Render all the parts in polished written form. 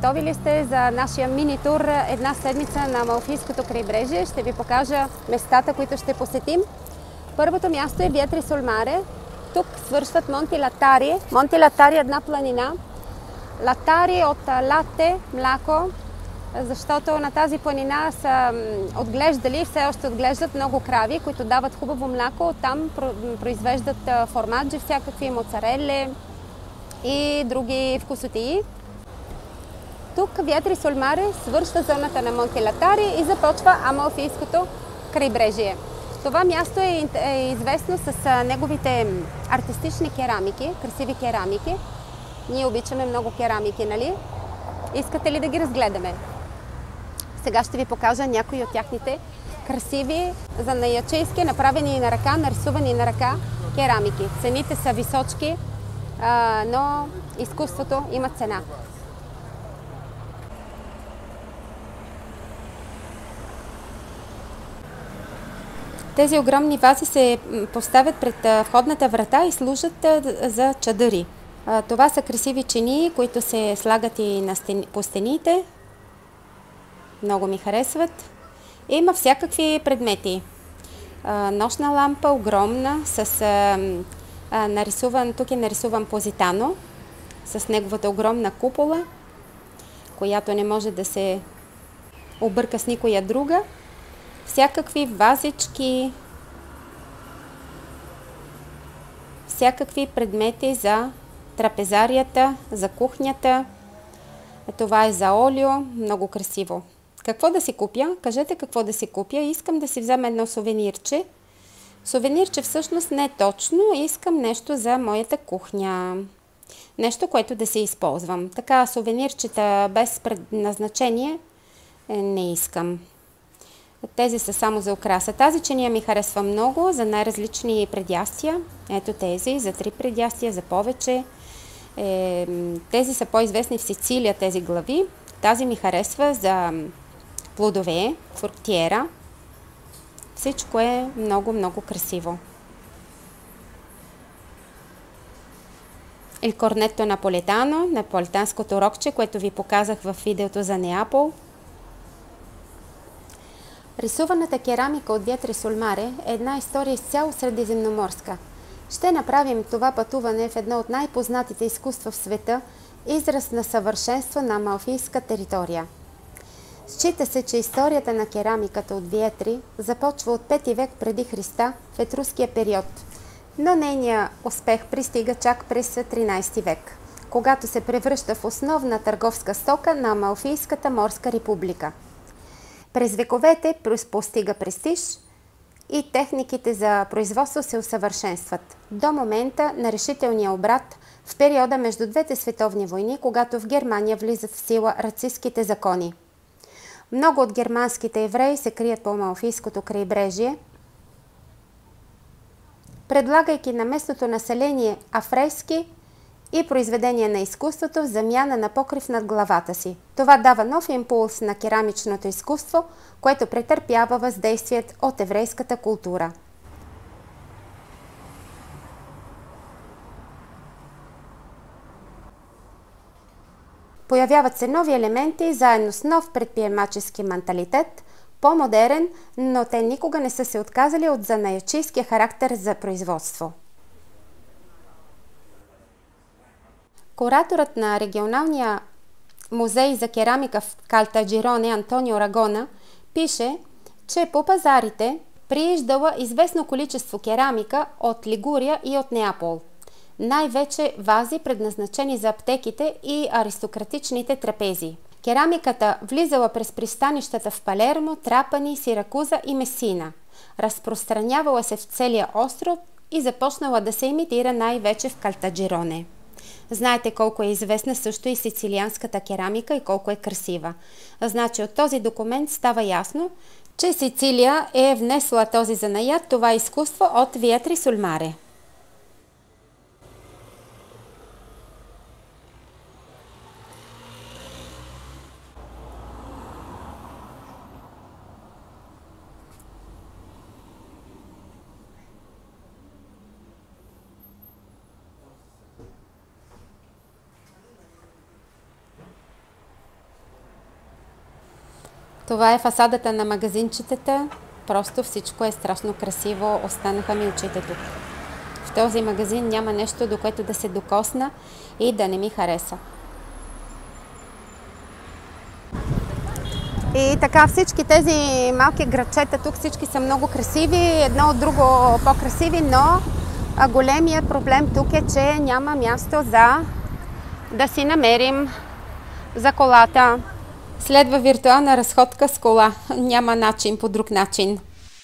Готови ли сте за нашия мини-тур една седмица на Амалфийското крайбрежие? Ще ви покажа местата, които ще посетим. Първото място е Виетри sul Mare. Тук свършват Монти Латари. Монти Латари е една планина. Латари от лате, мляко, защото на тази планина са отглеждали и все още отглеждат много крави, които дават хубаво мляко. Там произвеждат формаджи, всякакви моцареле и други вкусотии. Тук Виетри sul Mare свършва зоната на Монти Латари и започва Амалфийското крайбрежие. Това място е известно с неговите артистични керамики, красиви керамики. Ние обичаме много керамики, нали? Искате ли да ги разгледаме? Сега ще ви покажа някои от тяхните красиви, занаятчийски, направени на ръка, нарисувани на ръка керамики. Цените са височки, но изкуството има цена. Тези огромни вази се поставят пред входната врата и служат за чадъри. Това са красиви чинии, които се слагат и по стените. Много ми харесват. Има всякакви предмети. Нощна лампа, огромна, с нарисуван, тук е нарисуван Позитано, с неговата огромна купола, която не може да се обърка с никоя друга. Всякакви вазички, всякакви предмети за трапезарията, за кухнята. Това е за олио, много красиво. Какво да си купя? Кажете какво да си купя. Искам да си взема едно сувенирче. Сувенирче всъщност не е точно. Искам нещо за моята кухня. Нещо, което да си използвам. Така сувенирчета без предназначение не искам. Тези са само за украса. Тази чиния ми харесва много за най-различни предястия. Ето тези, за 3 предястия, за повече. Тези са по-известни в Сицилия, тези глави. Тази ми харесва за плодове, фруктиера. Всичко е много красиво. Il cornetto napoletano, наполитанското рокче, което ви показах в видеото за Неапол. Рисуваната керамика от Виетри sul Mare е една история изцяло средиземноморска. Ще направим това пътуване в едно от най-познатите изкуства в света, израз на съвършенство на амалфийска територия. Счита се, че историята на керамиката от Виетри започва от 5 век преди Христа в етруския период, но нейният успех пристига чак през 13 век, когато се превръща в основна търговска стока на Амалфийската морска република. През вековете постига престиж и техниките за производство се усъвършенстват до момента на решителния обрат в периода между двете световни войни, когато в Германия влизат в сила рацистските закони. Много от германските евреи се крият по Амалфийското крайбрежие, предлагайки на местното население афрейски и произведения на изкуството в замяна на покрив над главата си. Това дава нов импулс на керамичното изкуство, което претърпява въздействието от еврейската култура. Появяват се нови елементи, заедно с нов предприемачески менталитет, по-модерен, но те никога не са се отказали от занаятчийския характер за производство. Кураторът на регионалния музей за керамика в Калтаджироне Антонио Рагона пише, че по пазарите прииждала известно количество керамика от Лигурия и от Неапол. Най-вече вази, предназначени за аптеките и аристократичните трапези. Керамиката влизала през пристанищата в Палермо, Трапани, Сиракуза и Месина. Разпространявала се в целия остров и започнала да се имитира най-вече в Калтаджироне. Знаете колко е известна също и сицилианската керамика и колко е красива. Значи от този документ става ясно, че Сицилия е внесла този занаят, това изкуство от Виетри sul Mare. Това е фасадата на магазинчетата. Просто всичко е страшно красиво. Останаха ми очите тук. В този магазин няма нещо, до което да се докосна и да не ми хареса. И така всички тези малки градчета тук всички са много красиви, едно от друго по-красиви, но големият проблем тук е, че няма място за да си намерим за колата. Следва виртуална разходка с кола. Няма начин по друг начин.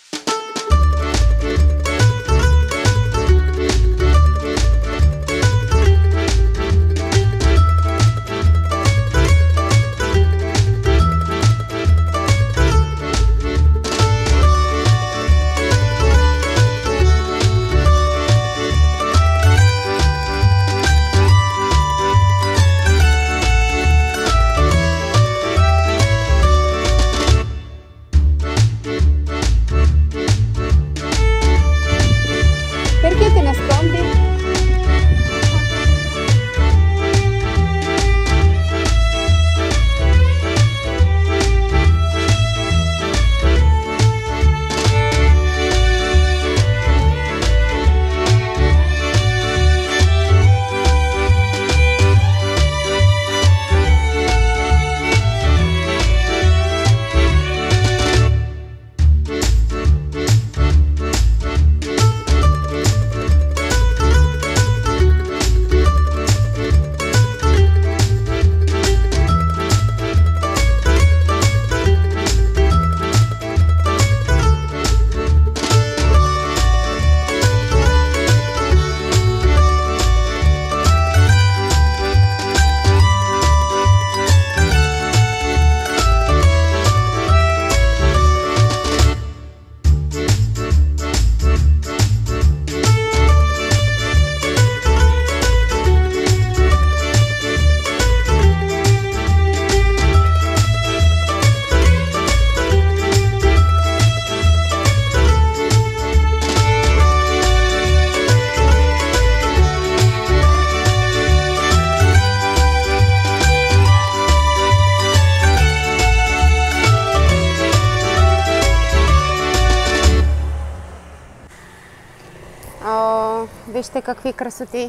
Вижте какви красоти!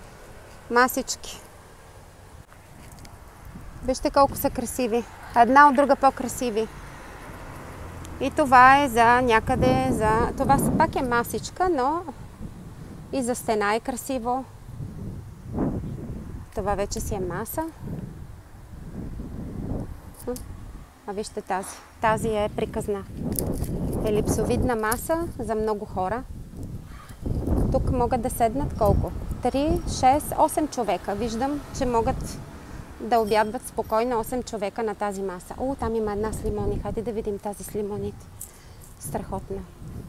Масички! Вижте колко са красиви! Една от друга по-красиви! И това е за някъде, това пак е масичка, но и за стена е красиво. Това вече си е маса. А вижте тази. Тази е приказна. Елипсовидна маса за много хора. Тук могат да седнат колко? 3, 6, 8 човека. Виждам, че могат да обядват спокойно 8 човека на тази маса. О, там има една с лимони. Хайде да видим тази с лимоните. Страхотна.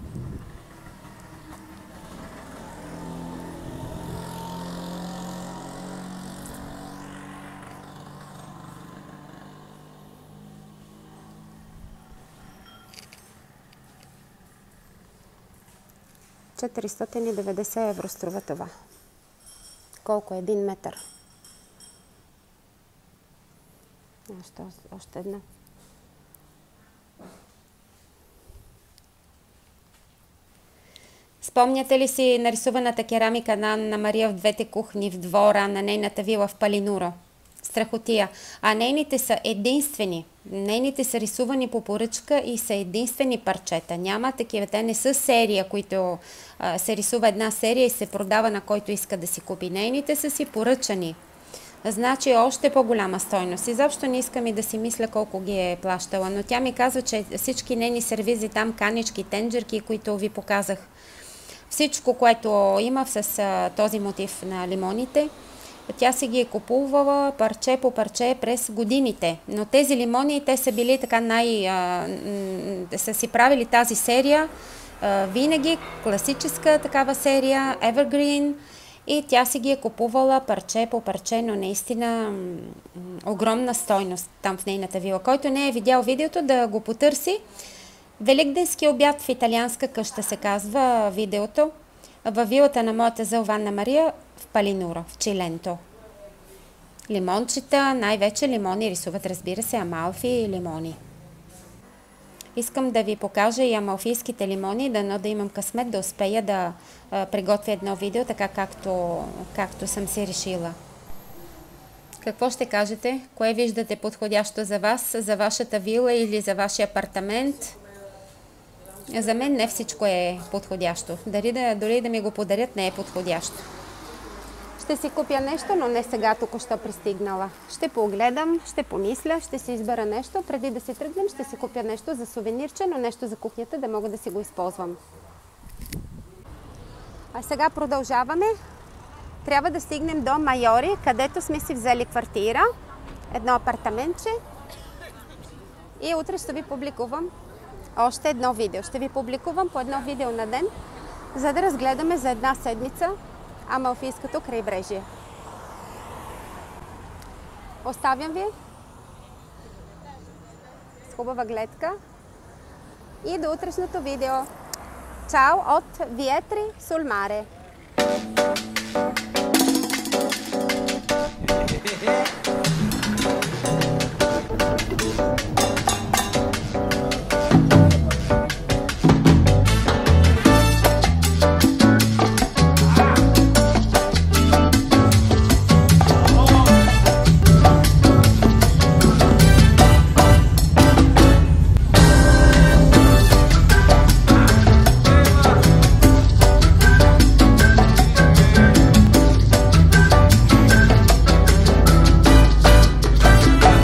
€490 струва това. Колко е? 1 метър. Още една. Спомняте ли си нарисуваната керамика на Анна Мария в двете кухни в двора на нейната вила в Палинуро? Страхотия. А нейните са единствени. Нейните са рисувани по поръчка и са единствени парчета. Няма такива. Те не са серия, които се рисува една серия и се продава на който иска да си купи. Нейните са си поръчани. Значи още по-голяма стойност. Изобщо не искам и да си мисля колко ги е плащала, но тя ми казва, че всички нейни сервизи там, канички, тенджерки, които ви показах, всичко, което има с този мотив на лимоните, тя си ги е купувала парче по парче през годините. Но тези лимони, те са били така са си правили тази серия винаги, класическа такава серия, Evergreen, и тя си ги е купувала парче по парче, но наистина огромна стойност там в нейната вила. Който не е видял видеото, да го потърси. Великденски обяд в италианска къща се казва видеото. Във вилата на моята зъл Анна Мария в Палинуро, в Чиленто. Лимончета, най-вече лимони рисуват, разбира се, амалфи и лимони. Искам да ви покажа и амалфийските лимони, да имам късмет да успея да приготвя едно видео, така както съм си решила. Какво ще кажете? Кое виждате подходящо за вас, за вашата вила или за вашия апартамент? За мен не всичко е подходящо. Дори да ми го подарят, не е подходящо. Ще си купя нещо, но не сега, току-що пристигнала. Ще погледам, ще помисля, ще си избера нещо. Преди да си тръгнем, ще си купя нещо за сувенирче, но нещо за кухнята, да мога да си го използвам. А сега продължаваме. Трябва да стигнем до Майори, където сме си взели квартира. Едно апартаментче. И утре ще ви публикувам още едно видео. Ще ви публикувам по едно видео на ден, за да разгледаме за една седмица Амалфийското крайбрежие. Оставям ви с хубава гледка и до утрешното видео. Чао от Vietri sul Mare!